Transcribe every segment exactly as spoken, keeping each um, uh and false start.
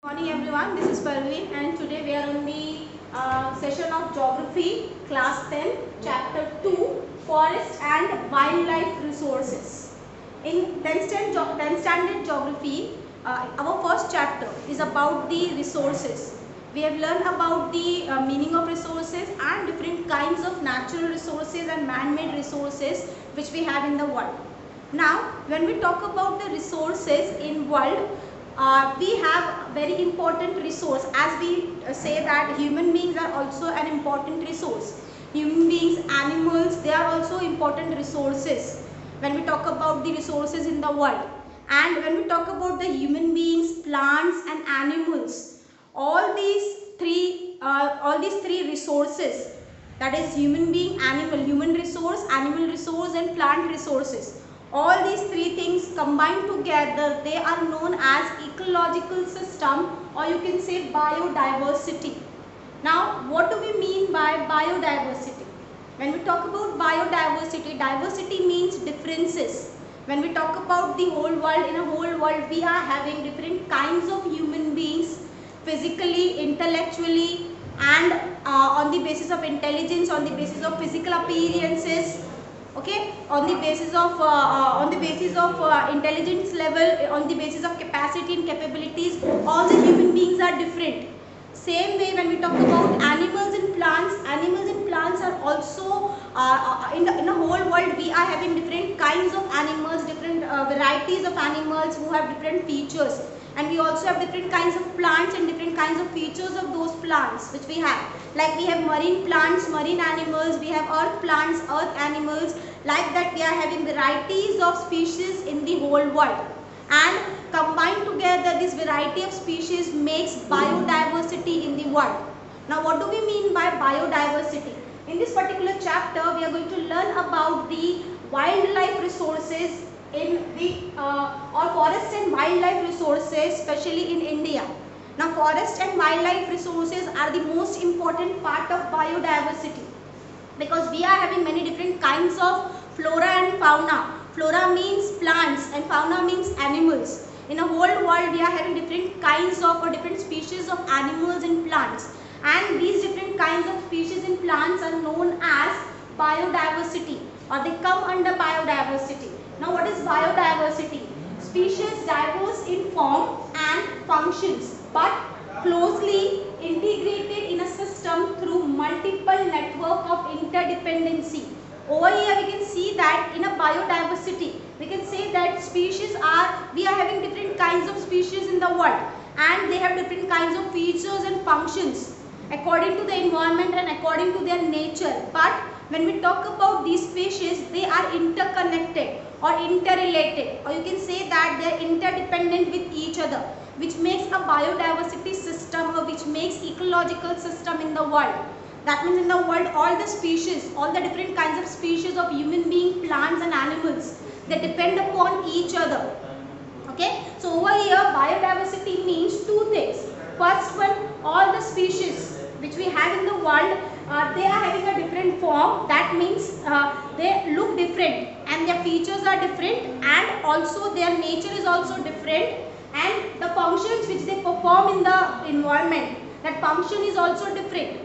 Morning everyone, this is Parveen and today we are on the uh, session of Geography, Class ten, Chapter two, Forest and Wildlife Resources. In tenth Standard Geography, uh, our first chapter is about the resources. We have learned about the uh, meaning of resources and different kinds of natural resources and man-made resources which we have in the world. Now, when we talk about the resources in world, uh, we have very important resource, as we uh, say that human beings are also an important resource. Human beings, animals, they are also important resources when we talk about the resources in the world. And when we talk about the human beings, plants and animals, all these three, uh, all these three resources, that is human being, animal, human resource, animal resource and plant resources. All these three things combined together, they are known as ecological system, or you can say biodiversity. Now, what do we mean by biodiversity? When we talk about biodiversity, diversity means differences. When we talk about the whole world, in a whole world we are having different kinds of human beings, physically, intellectually, and uh, on the basis of intelligence, on the basis of physical appearances, okay, on the basis of uh, uh, on the basis of uh, intelligence level, on the basis of capacity and capabilities, all the human beings are different. Same way when we talk about animals and plants, animals and plants are also uh, in, the, in the whole world we are having different kinds of animals, different uh, varieties of animals who have different features, and we also have different kinds of plants and different kinds of features of those plants which we have. Like we have marine plants, marine animals, we have earth plants, earth animals. Like that we are having varieties of species in the whole world, and combined together this variety of species makes biodiversity in the world. Now what do we mean by biodiversity? In this particular chapter we are going to learn about the wildlife resources in the uh, or forest and wildlife resources, especially in India. Now forest and wildlife resources are the most important part of biodiversity, because we are having many different kinds of flora and fauna. Flora means plants and fauna means animals. In a whole world we are having different kinds of or different species of animals and plants, and these different kinds of species and plants are known as biodiversity, or they come under biodiversity. Now what is biodiversity? Species diverse in form and functions, but closely integrated in a system through multiple network of interdependency. Over here we can see that in a biodiversity, we can say that species are, we are having different kinds of species in the world, and they have different kinds of features and functions according to the environment and according to their nature. But when we talk about these species, they are interconnected or interrelated, or you can say that they are interdependent with each other, which makes a biodiversity system, or which makes ecological system in the world. That means in the world all the species, all the different kinds of species of human being, plants and animals, they depend upon each other. Okay, so over here biodiversity means two things. First one, all the species which we have in the world, uh, they are having a different form. That means uh, they look different and their features are different, and also their nature is also different, and the functions which they perform in the environment, that function is also different.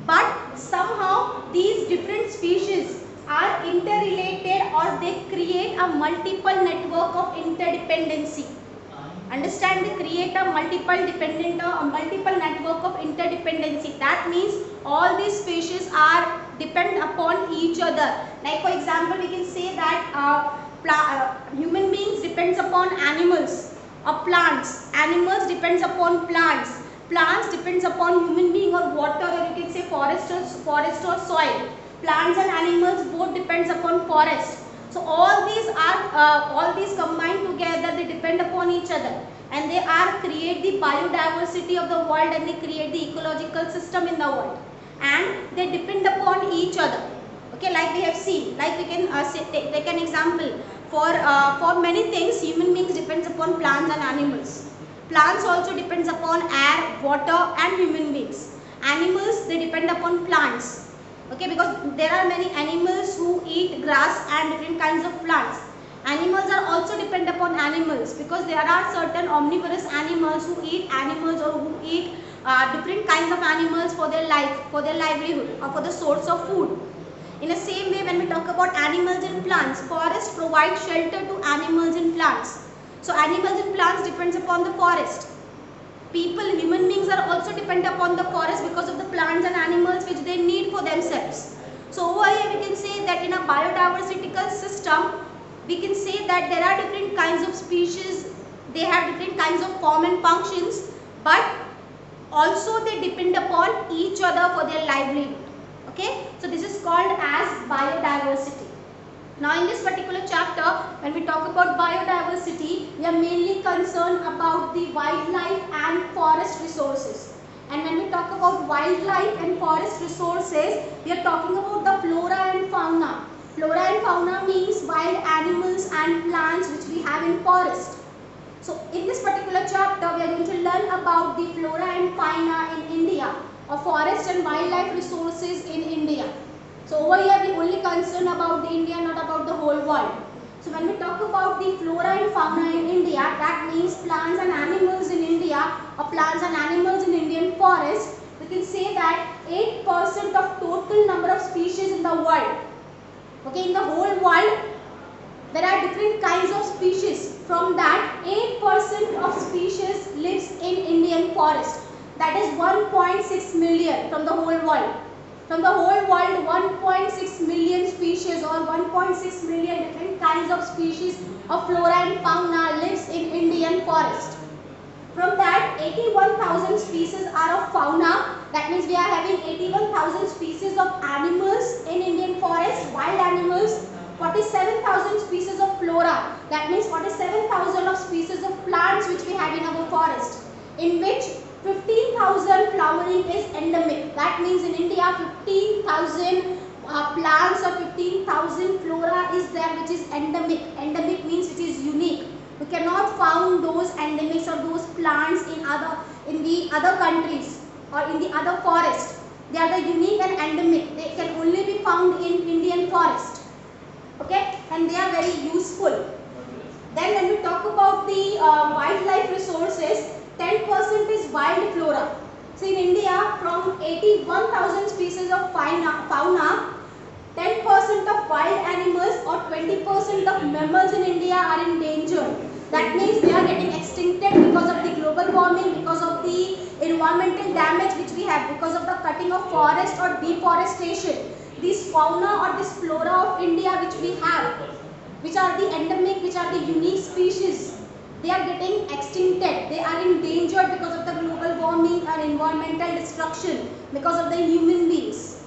But somehow these different species are interrelated, or they create a multiple network of interdependency. Understand, they create a multiple dependent or a multiple network of interdependency. That means all these species are depend upon each other. Like for example, we can say that uh, uh, human beings depends upon animals, or plants. Animals depends upon plants. Plants depends upon human being or water, or you can say forest or, forest or soil. Plants and animals both depends upon forest. So all these are uh, all these combined together, they depend upon each other, and they are create the biodiversity of the world, and they create the ecological system in the world, and they depend upon each other. Okay, like we have seen, like we can uh, say, take, take an example. For uh, for many things human beings depends upon plants and animals. Plants also depends upon air, water and human beings. Animals, they depend upon plants. Okay, because there are many animals who eat grass and different kinds of plants. Animals are also depend upon animals, because there are certain omnivorous animals who eat animals or who eat uh, different kinds of animals for their life, for their livelihood, or for the source of food. In the same way, when we talk about animals and plants, forests provide shelter to animals and plants. So animals and plants depends upon the forest. People, human beings are also depend upon the forest because of the plants and animals which they need for themselves. So over here we can say that in a biodiversity system, we can say that there are different kinds of species, they have different kinds of form and functions, but also they depend upon each other for their livelihood. Okay, so this is called as biodiversity. Now in this particular chapter, when we talk about biodiversity, we are mainly concerned about the wildlife and forest resources. And when we talk about wildlife and forest resources, we are talking about the flora and fauna. Flora and fauna means wild animals and plants which we have in forest. So in this particular chapter, we are going to learn about the flora and fauna in India, or forest and wildlife resources in India. So over here we only concern about the India, not about the whole world. So when we talk about the flora and fauna in India, that means plants and animals in India, or plants and animals in Indian forest, we can say that eight percent of total number of species in the world. Okay, in the whole world, there are different kinds of species. From that, eight percent of species lives in Indian forest. That is one point six million from the whole world. From the whole world, one point six million species or one point six million different kinds of species of flora and fauna lives in Indian forest. From that, eighty-one thousand species are of fauna. That means we are having eighty-one thousand species of animals in Indian forest, wild animals. forty-seven thousand species of flora. That means forty-seven thousand of species of plants which we have in our forest, in which fifteen thousand flowering is endemic. That means in India fifteen thousand uh, plants or fifteen thousand flora is there which is endemic. Endemic means it is unique. We cannot find those endemics or those plants in other in the other countries or in the other forest. They are the unique and endemic. They can only be found in Indian forest. Okay, and they are very useful. Then when we talk about the uh, wildlife resources, ten percent is wild flora. So in India, from eighty-one thousand species of fauna, ten percent of wild animals or twenty percent of mammals in India are in danger. That means they are getting extincted because of the global warming, because of the environmental damage which we have, because of the cutting of forest or deforestation. This fauna or this flora of India which we have, which are the endemic, which are the unique species, they are getting extincted. They are in danger because of the global warming and environmental destruction, because of the human beings.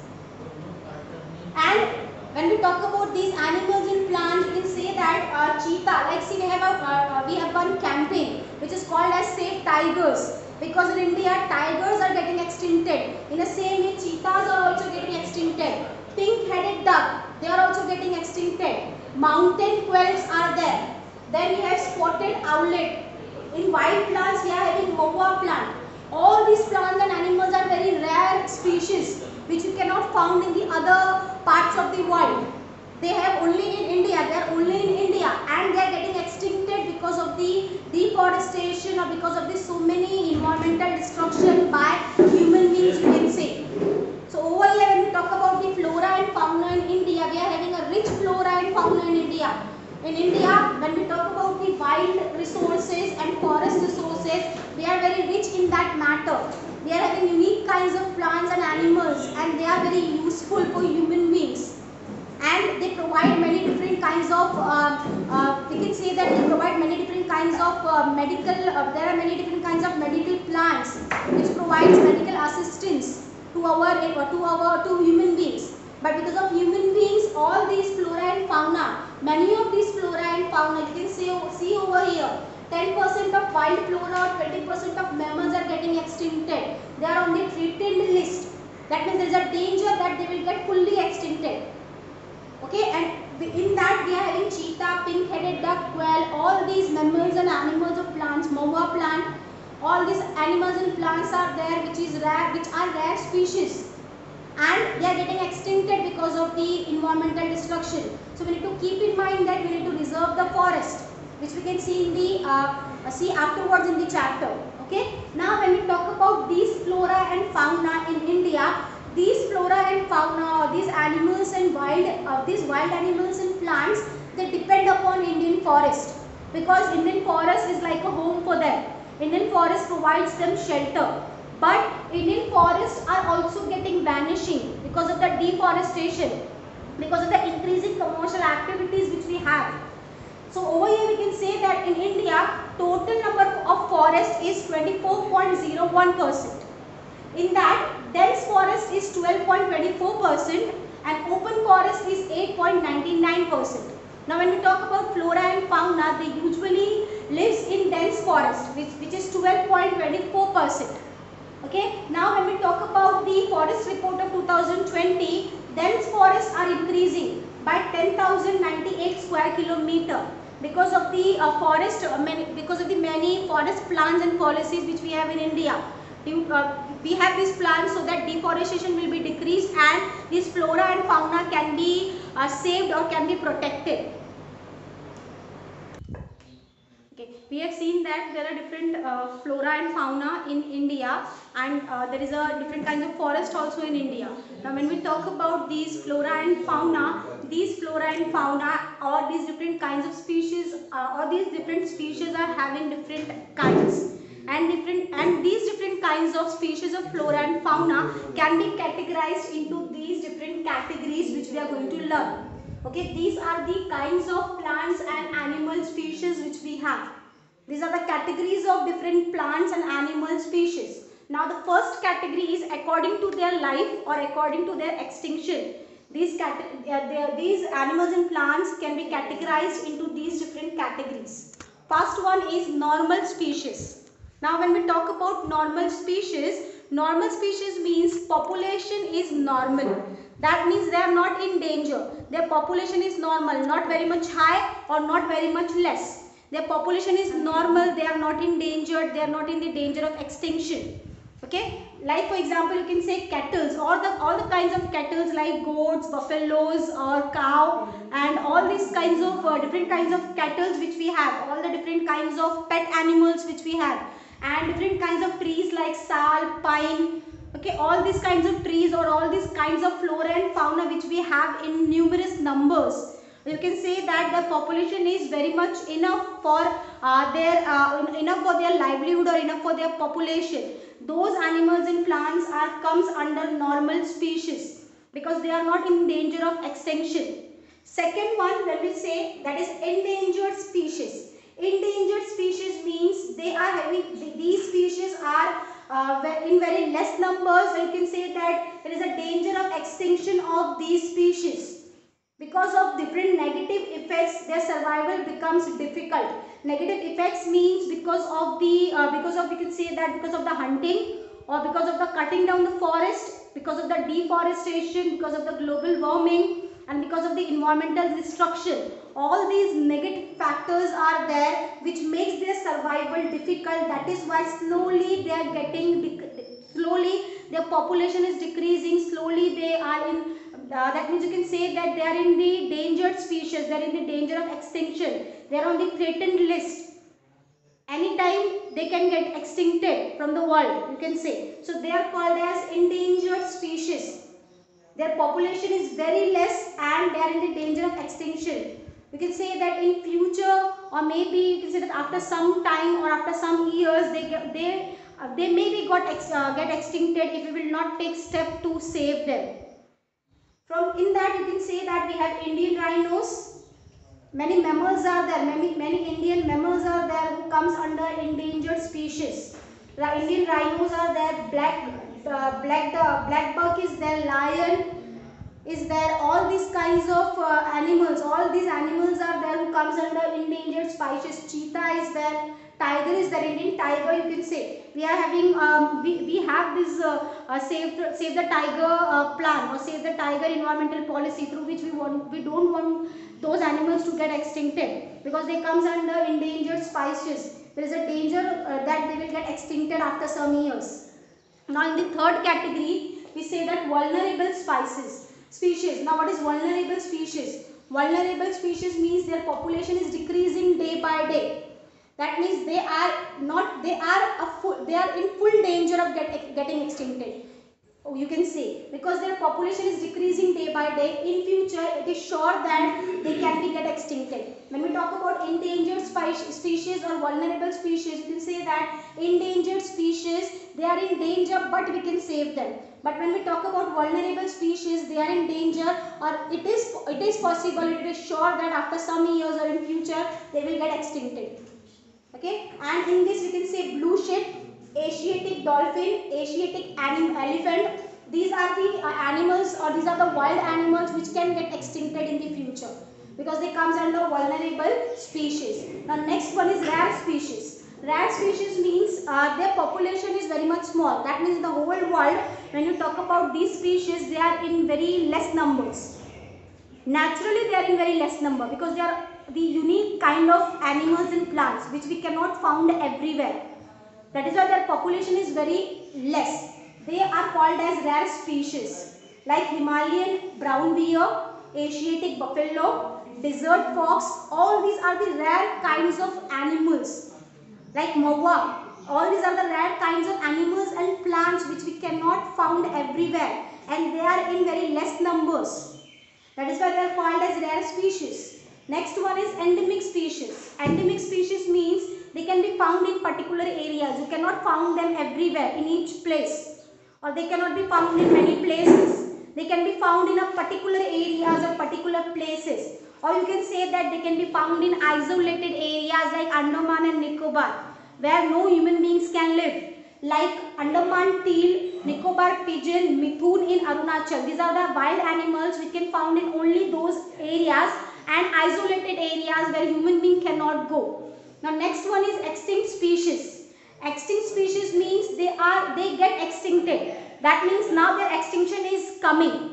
And when we talk about these animals and plants, we can say that uh, cheetah, like see we have a uh, we have one campaign which is called as Save Tigers, because in India tigers are getting extincted. In the same way, cheetahs are also getting extincted. Pink-headed duck, they are also getting extincted. Mountain quails are there. Then we have spotted owlet. In wild plants, we are having moa plant. All these plants and animals are very rare species which you cannot find in the other parts of the world. They have only in India. They are only in India, and they are getting extincted because of the deforestation or because of the so many environmental destruction by human beings, you can say. So over here, when we talk about the flora and fauna in India, we are having a rich flora and fauna in India. In India, when we talk about the wild resources and forest resources, we are very rich in that matter. We are having unique kinds of plants and animals, and they are very useful for human beings. And they provide many different kinds of, uh, uh, we can say that they provide many different kinds of uh, medical, uh, there are many different kinds of medical plants which provides medical assistance to our, uh, to our, to human beings. But because of human beings, all these flora and fauna, many of these flora and fauna, you can see, see over here, ten percent of wild flora or twenty percent of mammals are getting extincted. They are on the threatened list. That means there is a danger that they will get fully extincted. Okay, and in that we are having cheetah, pink-headed duck, quail, all these mammals and animals of plants, moa plant, all these animals and plants are there which is rare, which are rare species. And they are getting extincted because of the environmental destruction. So we need to keep in mind that we need to reserve the forest, which we can see in the uh, see afterwards in the chapter. Okay. Now when we talk about these flora and fauna in India, these flora and fauna, or these animals and wild, uh, these wild animals and plants, they depend upon Indian forest, because Indian forest is like a home for them. Indian forest provides them shelter. But Indian forests are also getting vanishing because of the deforestation, because of the increasing commercial activities which we have. So over here we can say that in India, total number of forest is twenty-four point zero one percent. In that, dense forest is twelve point two four percent and open forest is eight point nine nine percent. Now when we talk about flora and fauna, they usually lives in dense forest, which, which is twelve point two four percent. Okay. Now when we talk about the forest report of two thousand twenty, dense forests are increasing by ten thousand ninety-eight square kilometer because of the uh, forest, uh, many, because of the many forest plans and policies which we have in India. You, uh, we have these plans so that deforestation will be decreased and this flora and fauna can be uh, saved or can be protected. Okay. We have seen that there are different uh, flora and fauna in India, and uh, there is a different kinds of forest also in India. Now when we talk about these flora and fauna, these flora and fauna or these different kinds of species uh, or these different species are having different kinds. And different and these different kinds of species of flora and fauna can be categorized into these different categories which we are going to learn. Okay, these are the kinds of plants and animal species which we have. These are the categories of different plants and animal species. Now the first category is according to their life or according to their extinction. These, uh, these animals and plants can be categorized into these different categories. First one is normal species. Now when we talk about normal species, normal species means population is normal. That means they are not in danger. Their population is normal, not very much high or not very much less. Their population is normal, they are not endangered, they are not in the danger of extinction. Okay, like for example you can say cattle, all the all the kinds of cattle like goats, buffaloes or cow, and all these kinds of uh, different kinds of cattle which we have, all the different kinds of pet animals which we have, and different kinds of trees like sal, pine. Okay, all these kinds of trees or all these kinds of flora and fauna which we have in numerous numbers. You can say that the population is very much enough for uh, their uh, enough for their livelihood or enough for their population. Those animals and plants are comes under normal species because they are not in danger of extinction. Second one, when we say, that is endangered species. Endangered species means they are having, these species are uh, in very less numbers, and you can say that there is a danger of extinction of these species. Because of different negative effects, their survival becomes difficult. Negative effects means because of the, uh, because of, we can say that because of the hunting or because of the cutting down the forest, because of the deforestation, because of the global warming, and because of the environmental destruction. All these negative factors are there which makes their survival difficult. That is why slowly they are getting, slowly their population is decreasing, slowly they are in, uh, that means you can say that they are in the endangered species, they are in the danger of extinction, they are on the threatened list. Anytime they can get extincted from the world, you can say. So they are called as endangered species. Their population is very less and they are in the danger of extinction. You can say that in future, or maybe you can say that after some time or after some years, they get, they uh, they maybe got ex, uh, get extincted if we will not take step to save them. From in that you can say that we have Indian rhinos. Many mammals are there. Many many Indian mammals are there who comes under endangered species. The Indian rhinos are there. Black uh, black the black buck is there. Lion is there. All these kinds of uh, animals. All these animals are there who comes under endangered species. Cheetah is there. Tiger is there. Indian tiger, you can say. We are having um, we we have this uh, uh, save save the tiger uh, plan or save the tiger environmental policy through which we want we don't want those animals to get extincted because they comes under endangered species. There is a danger uh, that they will get extincted after some years. Now in the third category, we say that vulnerable species. Species. Now what is vulnerable species? Vulnerable species means their population is decreasing day by day. That means they are not, they are a full, they are in full danger of get, getting extincted. Oh, you can say, because their population is decreasing day by day. In future, it is sure that they can be get extincted. When we talk about endangered species or vulnerable species, we can say that endangered species, they are in danger, but we can save them. But when we talk about vulnerable species, they are in danger, or it is it is possible, it is sure that after some years or in future they will get extincted. Okay, and in this we can say blue ship, Asiatic dolphin, Asiatic elephant. These are the uh, animals, or these are the wild animals which can get extincted in the future because they comes under vulnerable species. Now next one is rare species. Rare species means uh, their population is very much small. That means in the whole world, when you talk about these species, they are in very less numbers. Naturally, they are in very less number because they are the unique kind of animals and plants which we cannot found everywhere. That is why their population is very less. They are called as rare species like Himalayan brown bear, Asiatic buffalo, desert fox. All these are the rare kinds of animals like mawa. All these are the rare kinds of animals and plants which we cannot found everywhere, and they are in very less numbers. That is why they are called as rare species. Next one is endemic species. Endemic species means they can be found in particular areas. You cannot find them everywhere in each place, or they cannot be found in many places. They can be found in a particular areas or particular places, or you can say that they can be found in isolated areas like Andaman and Nicobar where no human beings can live, like Andaman teal, Nicobar pigeon, Mithun in Arunachal. These are the wild animals which can found in only those areas and isolated areas where human being cannot go. Now next one is extinct species. Extinct species means they are they get extincted. That means now their extinction is coming.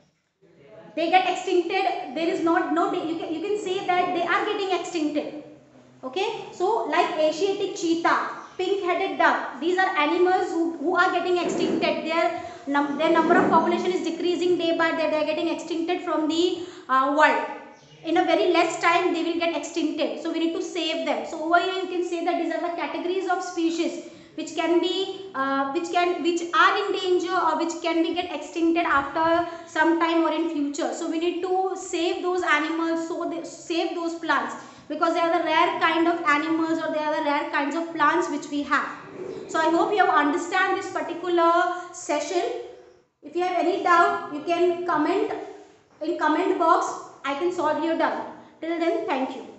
They get extincted. There is not no you can you can say that they are getting extincted. Okay, so like Asiatic cheetah, pink-headed duck, these are animals who, who are getting extincted. Their, num their number of population is decreasing day by day. They are getting extincted from the uh, world. In a very less time, they will get extincted. So we need to save them. So over here, you can say that these are the categories of species which can be, uh, which can, which are in danger or which can be get extincted after some time or in future. So we need to save those animals. So they save those plants, because they are the rare kind of animals or they are the rare kinds of plants which we have. So I hope you have understand this particular session. If you have any doubt, you can comment in comment box. I can solve your doubt. Till then, thank you.